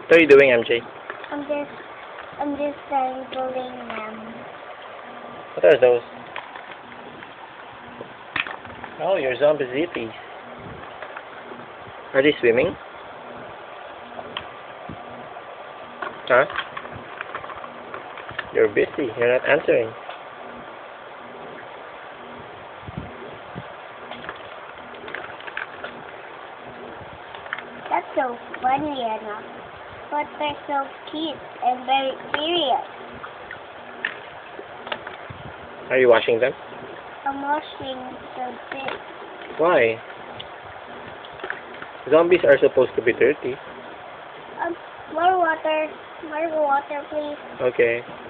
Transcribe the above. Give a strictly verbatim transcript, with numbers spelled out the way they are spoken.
What are you doing, M J? I'm just, I'm just tangling them. What are those? Oh, your zombie zippies. Are they swimming? Huh? You're busy. You're not answering. That's so funny enough. But they're so cute and very serious. Are you washing them? I'm washing the dish. Why? Zombies are supposed to be dirty. Um, more water. More water, please. Okay.